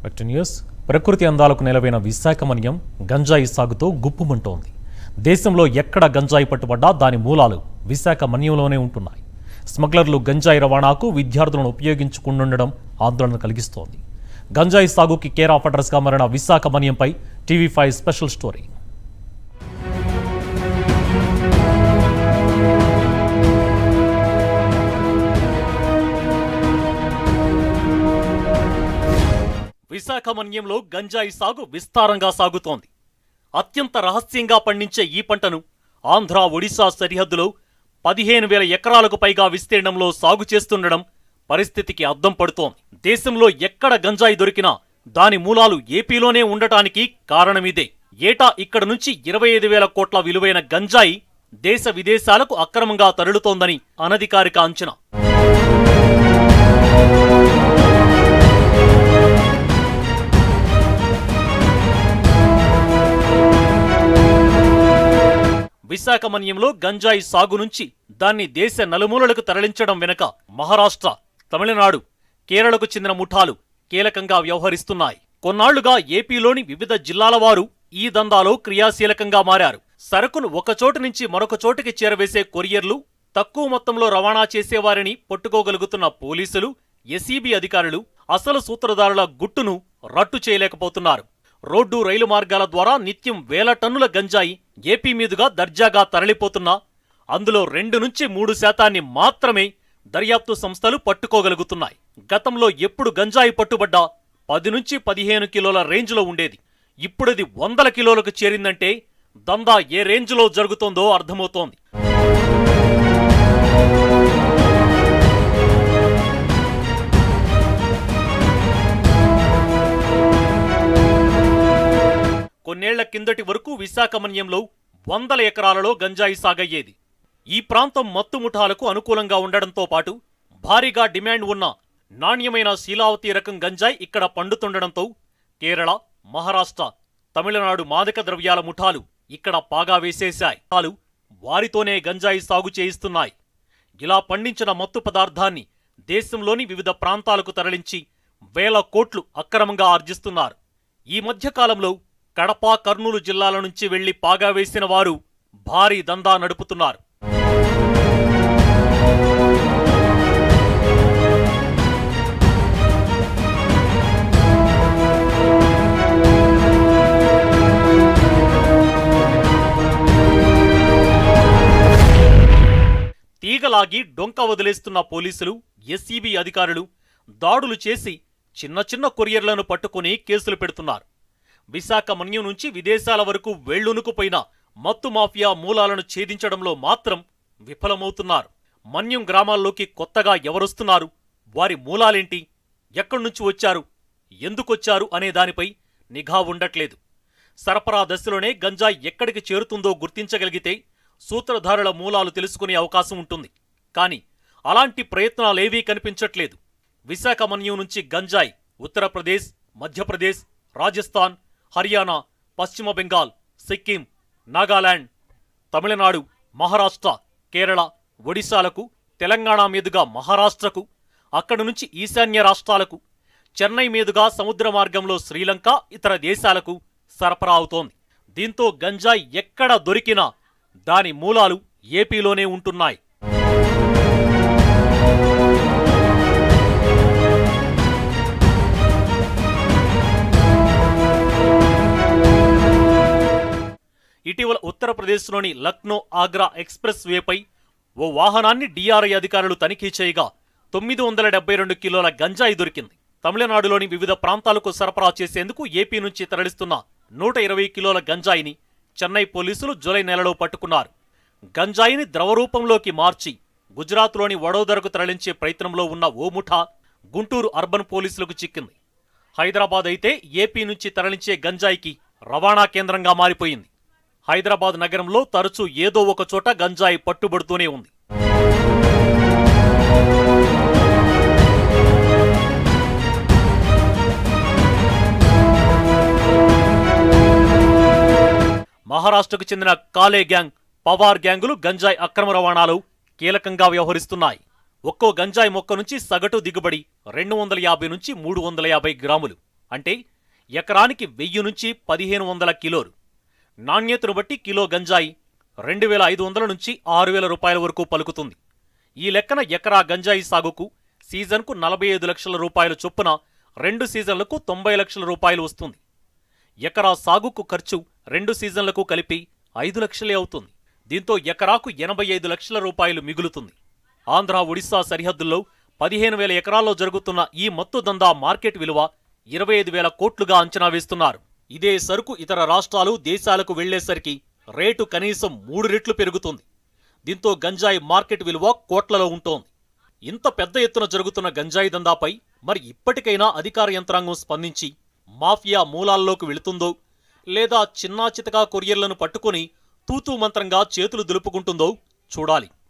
Vector news. ప్రకృతి అందాలకు నెలవైన విశాఖపట్నం గంజాయి సాగుతో గుప్పుమంటోంది. దేశంలో ఎక్కడ గంజాయి పట్టుబడ్డా దాని మూలాలు విశాఖపట్నంలోనే ఉంటున్నాయి. స్మగ్లర్లు గంజాయి రవాణాకు విద్యార్థులను ఉపయోగించుకుంటుండడం ఆందోళన కలిగిస్తోంది. గంజాయి సాగుకి కేర్ ఆఫ్ అడ్రస్గా మారిన విశాఖపట్నంపై TV5 స్పెషల్ స్టోరీ. విశాఖపట్నంలో గంజాయి సాగు విస్తారంగా సాగుతోంది. అత్యంత రహస్యంగా పండించే ఈ పంటను ఆంధ్ర, ఒడిశా సరిహద్దులో 15,000 ఎకరాలకు పైగా విస్తీర్ణంలో సాగు చేస్తుండడం పరిస్థితికి అద్దం పడుతోంది. దేశంలో ఎక్కడ గంజాయి దొరికినా దాని మూలాలు ఏపీలోనే ఉండటానికి కారణమిదే. ఏటా ఇక్కడ నుంచి 25,000 కోట్ల విలువైన గంజాయి దేశ విదేశాలకు అక్రమంగా తరలుతోందని అనధికారిక అంచనా. విశాఖపట్నంలో గంజాయి సాగు నుంచి దాన్ని దేశ నలుమూలలకు తరలించడం వెనుక మహారాష్ట్ర, తమిళనాడు, కేరళకు చెందిన ముఠాలు కీలకంగా వ్యవహరిస్తున్నాయి. కొన్నాళ్లుగా ఏపీలోని వివిధ జిల్లాల వారు ఈ దందాలో క్రియాశీలకంగా మారారు. సరుకును ఒకచోటు నుంచి మరొక చోటికి చేరవేసే కొరియర్లు, తక్కువ మొత్తంలో రవాణా చేసేవారిని పట్టుకోగలుగుతున్న పోలీసులు, ఎస్ఈబీ అధికారులు అసలు సూత్రధారుల గుట్టును రట్టు చేయలేకపోతున్నారు. రోడ్డు, రైలు మార్గాల ద్వారా నిత్యం 1000 టన్నుల గంజాయి ఏపీ మీదుగా దర్జాగా తరలిపోతున్నా అందులో 2 నుంచి 3% మాత్రమే దర్యాప్తు సంస్థలు పట్టుకోగలుగుతున్నాయి. గతంలో ఎప్పుడు గంజాయి పట్టుబడ్డా 10 నుంచి 15 కిలోల రేంజ్లో ఉండేది. ఇప్పుడది 100 కిలోలకు చేరిందంటే దందా ఏ రేంజ్లో జరుగుతోందో అర్థమవుతోంది. కొన్నేళ్ల కిందటి వరకు విశాఖపట్నంలో 100 ఎకరాలలో గంజాయి సాగయ్యేది. ఈ ప్రాంతం మత్తు ముఠాలకు అనుకూలంగా ఉండడంతో పాటు భారీగా డిమాండ్ ఉన్న నాణ్యమైన శీలావతి రకం గంజాయి ఇక్కడ పండుతుండడంతో కేరళ, మహారాష్ట్ర, తమిళనాడు మాదక ద్రవ్యాల ముఠాలు ఇక్కడ పాగా వేసేశాయి. వారితోనే గంజాయి సాగు చేయిస్తున్నాయి. ఇలా పండించిన మత్తు పదార్థాన్ని దేశంలోని వివిధ ప్రాంతాలకు తరలించి 1000 కోట్లు అక్రమంగా ఆర్జిస్తున్నారు. ఈ మధ్యకాలంలో కడప, కర్నూలు జిల్లాల నుంచి వెళ్లి పాగా వేసిన వారు భారీ దందా నడుపుతున్నారు. తీగలాగి డొంక వదిలేస్తున్న పోలీసులు, ఎస్ఈబీ అధికారులు దాడులు చేసి చిన్న చిన్న కొరియర్లను పట్టుకుని కేసులు పెడుతున్నారు. విశాఖపట్నం నుంచి విదేశాల వరకు వెళ్లునుకుపోయిన మత్తు మాఫియా మూలాలను ఛేదించడంలో మాత్రం విఫలమవుతున్నారు. మన్యం గ్రామాల్లోకి కొత్తగా ఎవరొస్తున్నారు, వారి మూలాలేంటి, ఎక్కడ్నుంచి వచ్చారు, ఎందుకొచ్చారు అనే దానిపై నిఘా ఉండట్లేదు. సరఫరా దశలోనే గంజాయి ఎక్కడికి చేరుతుందో గుర్తించగలిగితే సూత్రధారుల మూలాలు తెలుసుకునే అవకాశం ఉంటుంది. కానీ అలాంటి ప్రయత్నాలేవీ కనిపించట్లేదు. విశాఖపట్నం నుంచి గంజాయి ఉత్తరప్రదేశ్, మధ్యప్రదేశ్, రాజస్థాన్, హర్యానా, పశ్చిమ బెంగాల్, సిక్కిం, నాగాలాండ్, తమిళనాడు, మహారాష్ట్ర, కేరళ, ఒడిశాలకు, తెలంగాణ మీదుగా మహారాష్ట్రకు, అక్కడి నుంచి ఈశాన్య రాష్ట్రాలకు, చెన్నై మీదుగా సముద్ర మార్గంలో శ్రీలంక, ఇతర దేశాలకు సరఫరా అవుతోంది. దీంతో గంజాయి ఎక్కడ దొరికినా దాని మూలాలు ఏపీలోనే ఉంటున్నాయి. ఇటీవల ఉత్తరప్రదేశ్లోని లక్నో, ఆగ్రా ఎక్స్ప్రెస్ వేపై ఓ వాహనాన్ని డిఆర్ఐ అధికారులు తనిఖీ చేయగా 972 కిలోల గంజాయి దొరికింది. తమిళనాడులోని వివిధ ప్రాంతాలకు సరఫరా చేసేందుకు ఏపీ నుంచి తరలిస్తున్న 120 కిలోల గంజాయిని చెన్నై పోలీసులు జూలై నెలలో పట్టుకున్నారు. గంజాయిని ద్రవరూపంలోకి మార్చి గుజరాత్లోని వడోదరకు తరలించే ప్రయత్నంలో ఉన్న ఓ ముఠా గుంటూరు అర్బన్ పోలీసులకు చిక్కింది. హైదరాబాద్ అయితే ఏపీ నుంచి తరలించే గంజాయికి రవాణా కేంద్రంగా మారిపోయింది. హైదరాబాద్ నగరంలో తరచూ ఏదో ఒక చోట గంజాయి పట్టుబడుతూనే ఉంది. మహారాష్ట్రకు చెందిన కాలే గ్యాంగ్, పవార్ గ్యాంగులు గంజాయి అక్రమ రవాణాలో కీలకంగా వ్యవహరిస్తున్నాయి. ఒక్కో గంజాయి మొక్క నుంచి సగటు దిగుబడి 250 నుంచి 350 గ్రాములు. అంటే ఎకరానికి 1000 నుంచి 1500 కిలోలు. నాణ్యతను బట్టి కిలో గంజాయి 2500 నుంచి 6000 రూపాయల వరకు పలుకుతుంది. ఈ లెక్కన ఎకరా గంజాయి సాగుకు సీజన్కు 45 లక్షల రూపాయల చొప్పున 2 సీజన్లకు 90 లక్షల రూపాయలు వస్తుంది. ఎకరా సాగుకు ఖర్చు 2 సీజన్లకు కలిపి 5 లక్షలే అవుతుంది. దీంతో ఎకరాకు 85 లక్షల రూపాయలు మిగులుతుంది. ఆంధ్ర ఒడిశా సరిహద్దుల్లో 15,000 ఎకరాల్లో జరుగుతున్న ఈ మత్తు దందా మార్కెట్ విలువ 25,000 కోట్లుగా అంచనా వేస్తున్నారు. ఇదే సరుకు ఇతర రాష్ట్రాలు, దేశాలకు వెళ్లేసరికి రేటు కనీసం 3 రెట్లు పెరుగుతుంది. దీంతో గంజాయి మార్కెట్ విలువ కోట్లలో ఉంటోంది. ఇంత పెద్ద ఎత్తున జరుగుతున్న గంజాయి దందాపై మరి ఇప్పటికైనా అధికార యంత్రాంగం స్పందించి మాఫియా మూలాల్లోకి వెళుతుందో, లేదా చిన్నా చితకా కొరియర్లను పట్టుకుని తూతూ మంత్రంగా చేతులు దులుపుకుంటుందో చూడాలి.